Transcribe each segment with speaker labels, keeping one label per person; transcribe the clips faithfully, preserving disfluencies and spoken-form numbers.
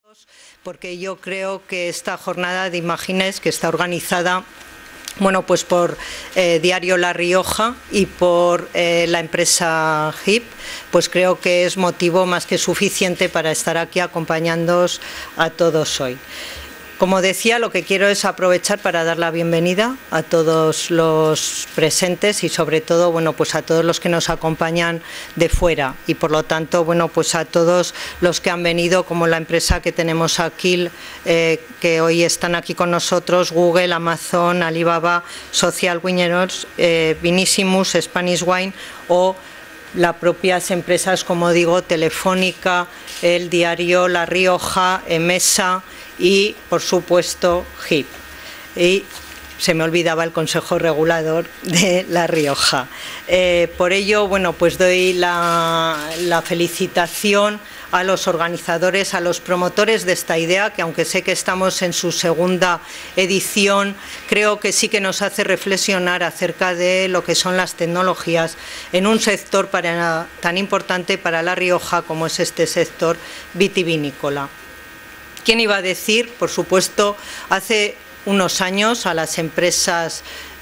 Speaker 1: Porque yo creo que esta jornada de imágenes que está organizada bueno, pues por eh, Diario La Rioja y por eh, la empresa H I P, pues creo que es motivo más que suficiente para estar aquí acompañándoos a todos hoy. Como decía, lo que quiero es aprovechar para dar la bienvenida a todos los presentes y sobre todo, bueno, pues a todos los que nos acompañan de fuera y por lo tanto, bueno, pues a todos los que han venido, como la empresa que tenemos aquí, eh, que hoy están aquí con nosotros, Google, Amazon, Alibaba, Social Winners, eh, Vinissimus, Spanish Wine o las propias empresas, como digo, Telefónica, el Diario La Rioja, Emesa y, por supuesto, H I P. Y se me olvidaba el Consejo Regulador de La Rioja. Eh, por ello, bueno, pues doy la, la felicitación a los organizadores, a los promotores de esta idea, que aunque sé que estamos en su segunda edición, creo que sí que nos hace reflexionar acerca de lo que son las tecnologías en un sector para, tan importante para La Rioja como es este sector vitivinícola. ¿Quién iba a decir? Por supuesto, hace unos años a las empresas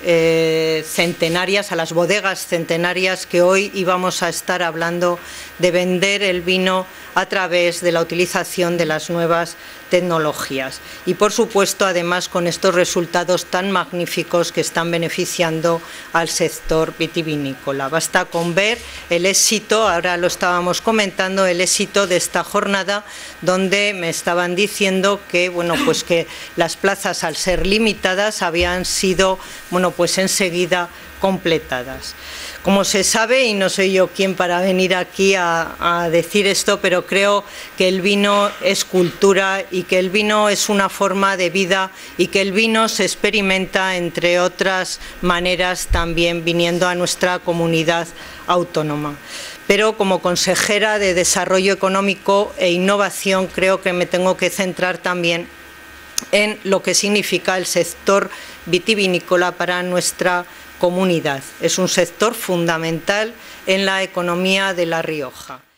Speaker 1: eh, centenarias, a las bodegas centenarias, que hoy íbamos a estar hablando de vender el vino a través de la utilización de las nuevas tecnologías. Y por supuesto, además, con estos resultados tan magníficos que están beneficiando al sector vitivinícola. Basta con ver el éxito, ahora lo estábamos comentando, el éxito de esta jornada, donde me estaban diciendo que, bueno, pues que las plazas, al ser limitadas, habían sido, bueno, pues enseguida completadas. Como se sabe, y no soy yo quien para venir aquí a, a decir esto, pero creo que el vino es cultura y que el vino es una forma de vida y que el vino se experimenta, entre otras maneras, también viniendo a nuestra comunidad autónoma. Pero como consejera de Desarrollo Económico e Innovación creo que me tengo que centrar también en lo que significa el sector vitivinícola para nuestra comunidad. Es un sector fundamental en la economía de La Rioja.